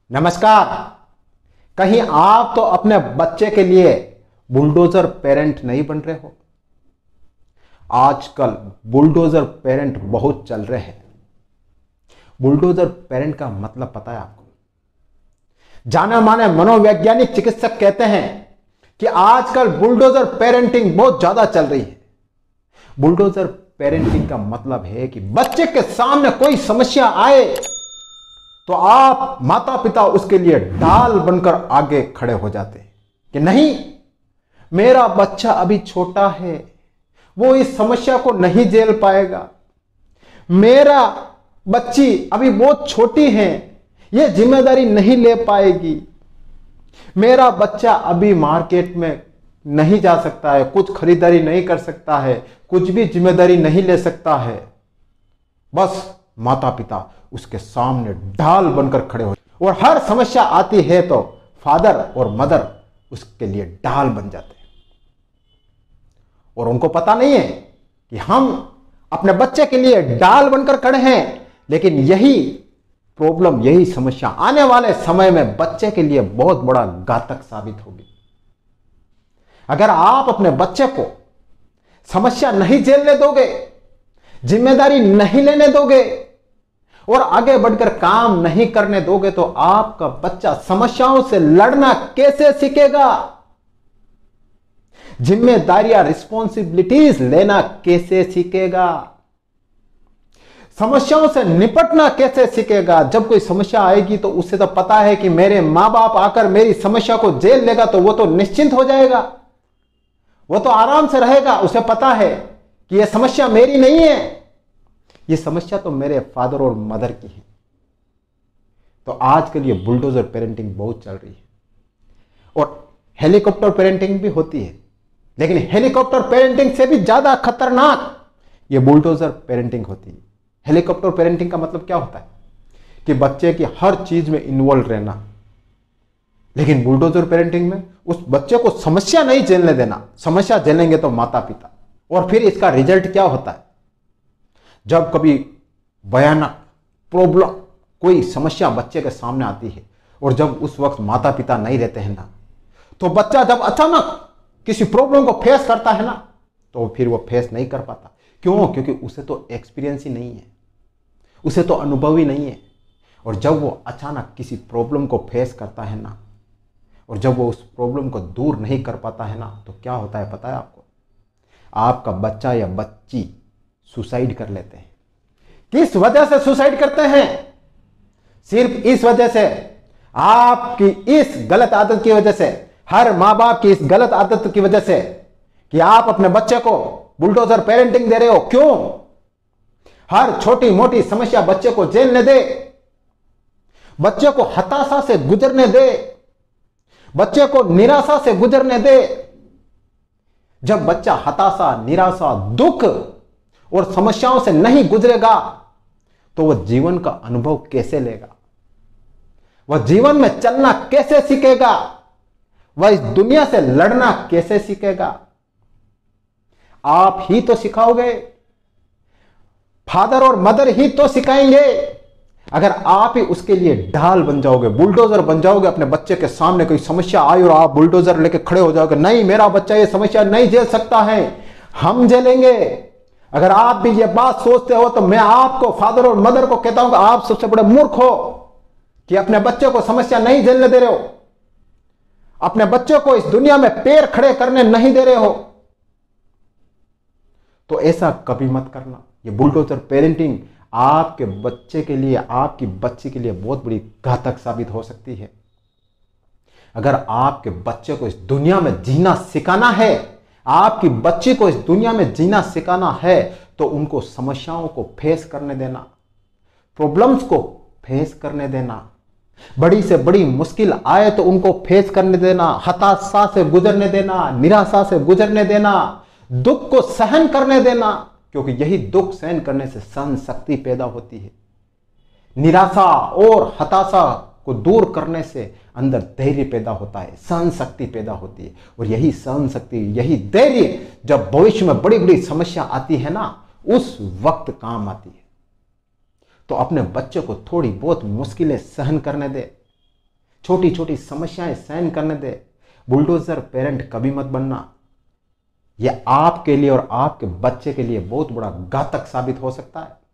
नमस्कार। कहीं आप तो अपने बच्चे के लिए बुलडोजर पेरेंट नहीं बन रहे हो? आजकल बुलडोजर पेरेंट बहुत चल रहे हैं। बुलडोजर पेरेंट का मतलब पता है आपको? जाने माने मनोवैज्ञानिक चिकित्सक कहते हैं कि आजकल बुलडोजर पेरेंटिंग बहुत ज्यादा चल रही है। बुलडोजर पेरेंटिंग का मतलब है कि बच्चे के सामने कोई समस्या आए तो आप माता पिता उसके लिए ढाल बनकर आगे खड़े हो जाते हैं कि नहीं, मेरा बच्चा अभी छोटा है, वो इस समस्या को नहीं झेल पाएगा। मेरा बच्ची अभी बहुत छोटी है, ये जिम्मेदारी नहीं ले पाएगी। मेरा बच्चा अभी मार्केट में नहीं जा सकता है, कुछ खरीदारी नहीं कर सकता है, कुछ भी जिम्मेदारी नहीं ले सकता है। बस माता पिता उसके सामने ढाल बनकर खड़े हो, और हर समस्या आती है तो फादर और मदर उसके लिए ढाल बन जाते हैं। और उनको पता नहीं है कि हम अपने बच्चे के लिए ढाल बनकर खड़े हैं, लेकिन यही प्रॉब्लम, यही समस्या आने वाले समय में बच्चे के लिए बहुत बड़ा घातक साबित होगी। अगर आप अपने बच्चे को समस्या नहीं झेलने दोगे, जिम्मेदारी नहीं लेने दोगे और आगे बढ़कर काम नहीं करने दोगे, तो आपका बच्चा समस्याओं से लड़ना कैसे सीखेगा? जिम्मेदारियां, रिस्पॉन्सिबिलिटीज लेना कैसे सीखेगा? समस्याओं से निपटना कैसे सीखेगा? जब कोई समस्या आएगी तो उससे तो पता है कि मेरे मां बाप आकर मेरी समस्या को झेल लेगा तो वो तो निश्चिंत हो जाएगा, वो तो आराम से रहेगा। उसे पता है कि यह समस्या मेरी नहीं है, ये समस्या तो मेरे फादर और मदर की है। तो आज के लिए बुलडोजर पेरेंटिंग बहुत चल रही है, और हेलीकॉप्टर पेरेंटिंग भी होती है, लेकिन हेलीकॉप्टर पेरेंटिंग से भी ज्यादा खतरनाक ये बुलडोजर पेरेंटिंग होती है। हेलीकॉप्टर पेरेंटिंग का मतलब क्या होता है कि बच्चे की हर चीज में इन्वॉल्व रहना, लेकिन बुलडोजर पेरेंटिंग में उस बच्चे को समस्या नहीं झेलने देना। समस्या झेलेंगे तो माता पिता, और फिर इसका रिजल्ट क्या होता है? जब कभी भयानक प्रॉब्लम, कोई समस्या बच्चे के सामने आती है, और जब उस वक्त माता पिता नहीं रहते हैं ना, तो बच्चा जब अचानक किसी प्रॉब्लम को फेस करता है ना, तो फिर वो फेस नहीं कर पाता। क्यों? क्योंकि उसे तो एक्सपीरियंस ही नहीं है, उसे तो अनुभव ही नहीं है। और जब वो अचानक किसी प्रॉब्लम को फेस करता है ना, और जब वो उस प्रॉब्लम को दूर नहीं कर पाता है ना, तो क्या होता है पता है आपको? आपका बच्चा या बच्ची सुसाइड कर लेते हैं। किस वजह से सुसाइड करते हैं? सिर्फ इस वजह से, आपकी इस गलत आदत की वजह से, हर मां बाप की इस गलत आदत की वजह से कि आप अपने बच्चे को बुलडोजर पेरेंटिंग दे रहे हो। क्यों? हर छोटी मोटी समस्या बच्चे को झेलने दे, बच्चे को हताशा से गुजरने दे, बच्चे को निराशा से गुजरने दे। जब बच्चा हताशा, निराशा, दुख और समस्याओं से नहीं गुजरेगा तो वह जीवन का अनुभव कैसे लेगा? वह जीवन में चलना कैसे सीखेगा? वह इस दुनिया से लड़ना कैसे सीखेगा? आप ही तो सिखाओगे, फादर और मदर ही तो सिखाएंगे। अगर आप ही उसके लिए ढाल बन जाओगे, बुलडोजर बन जाओगे, अपने बच्चे के सामने कोई समस्या आई और आप बुलडोजर लेके खड़े हो जाओगे, नहीं मेरा बच्चा ये समस्या नहीं झेल सकता है, हम झेलेंगे। अगर आप भी ये बात सोचते हो तो मैं आपको, फादर और मदर को कहता हूं कि आप सबसे बड़े मूर्ख हो कि अपने बच्चे को समस्या नहीं झेलने दे रहे हो, अपने बच्चे को इस दुनिया में पैर खड़े करने नहीं दे रहे हो। तो ऐसा कभी मत करना। ये बुलडोजर पेरेंटिंग आपके बच्चे के लिए, आपकी बच्ची के लिए बहुत बड़ी घातक साबित हो सकती है। अगर आपके बच्चे को इस दुनिया में जीना सिखाना है, आपकी बच्ची को इस दुनिया में जीना सिखाना है, तो उनको समस्याओं को फेस करने देना, प्रॉब्लम्स को फेस करने देना। बड़ी से बड़ी मुश्किल आए तो उनको फेस करने देना, हताशा से गुजरने देना, निराशा से गुजरने देना, दुख को सहन करने देना, क्योंकि यही दुख सहन करने से सहन शक्ति पैदा होती है। निराशा और हताशा को दूर करने से अंदर धैर्य पैदा होता है, सहन शक्ति पैदा होती है, और यही सहन शक्ति, यही धैर्य जब भविष्य में बड़ी बड़ी समस्या आती है ना, उस वक्त काम आती है। तो अपने बच्चे को थोड़ी बहुत मुश्किलें सहन करने दे, छोटी छोटी समस्याएं सहन करने दे। बुलडोजर पेरेंट कभी मत बनना। यह आपके लिए और आपके बच्चे के लिए बहुत बड़ा घातक साबित हो सकता है।